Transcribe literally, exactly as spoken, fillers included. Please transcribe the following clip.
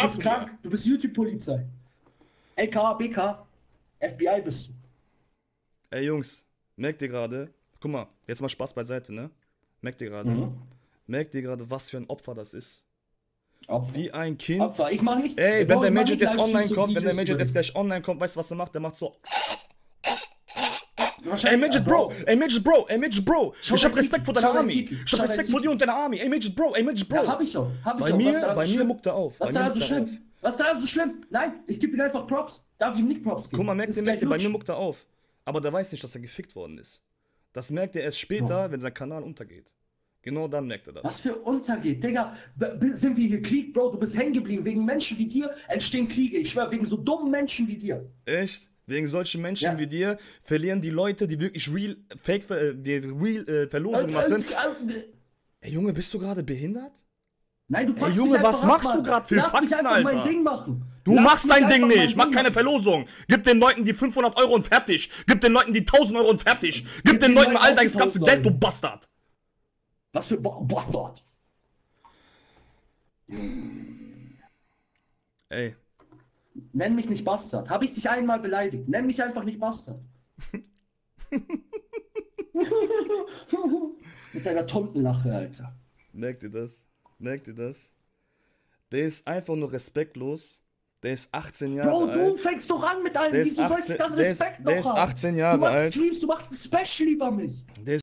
bist krank. Du bist YouTube-Polizei. L K, B K, F B I bist du. Ey Jungs, merkt ihr gerade, guck mal, jetzt mal Spaß beiseite, ne? Merkt ihr gerade, Mhm. merkt ihr gerade, was für ein Opfer das ist? Opfer. Wie ein Kind. Opfer. Ich mach nicht. Ey, Bro, wenn der ich mach Magic nicht jetzt Livestreams online und kommt, wenn der Videos Magic über jetzt den. gleich online kommt, weißt du, was er macht? Der macht so. Ey, Wahrscheinlich- Magic Bro, ey, Magic Bro, ey, Magic Bro. Schau Ich hab dein Respekt Kiki, vor deiner schau dein Army. Kiki, Ich hab schau dein Respekt vor Kiki. dir und deiner Army. Ey, Magic Bro, ey, Magic Bro. Ja, hab ich auch. Hab ich Bei auch. Was mir, daran bei so mir schlimm? muckt er auf. Was Bei mir daran muckt so er auf. schlimm? Was daran so schlimm? Nein, ich gebe ihm einfach Props. Darf ihm nicht Props geben. Guck mal, merkt Das ihr, ist merkt ihr, gleich bei mir Lutsch. muckt er auf. Aber der weiß nicht, dass er gefickt worden ist. Das merkt er erst später, Oh. wenn sein Kanal untergeht. Genau dann merkt er das. Was für untergeht, Digga. B- b- Sind wir hier Krieg, Bro? Du bist hängen geblieben. Wegen Menschen wie dir entstehen Kriege. Ich schwör, wegen so dummen Menschen wie dir. Echt? Wegen solchen Menschen Ja. wie dir verlieren die Leute, die wirklich real, fake, äh, die real äh, Verlosungen machen. Ey Junge, bist du gerade behindert? Nein, du Ey packst Junge, mich was einfach machst ab, du Mann. gerade für Lass mich Faxen, einfach Alter? mein Ding machen. Du Lass machst mich dein Ding einfach mein nicht, mach Ding keine machen. Verlosung. Gib den Leuten die fünfhundert Euro und fertig. Gib den Leuten die tausend Euro und fertig. Gib den Leuten all dein ganzes Geld, du Bastard. Was für Bo- Bastard. Ey, Nenn mich nicht Bastard. Habe ich dich einmal beleidigt? Nenn mich einfach nicht Bastard. Mit deiner Tontenlache, Alter. merkt ihr das? Merkt ihr das? Der ist einfach nur respektlos. Der ist achtzehn Jahre Bro, du alt. fängst doch an mit allem. Der ist Wieso soll ich achtzehn dann der ist- Respekt der noch ist haben? achtzehn Jahre du machst alt. Streams, du machst ein Special über mich. Der ist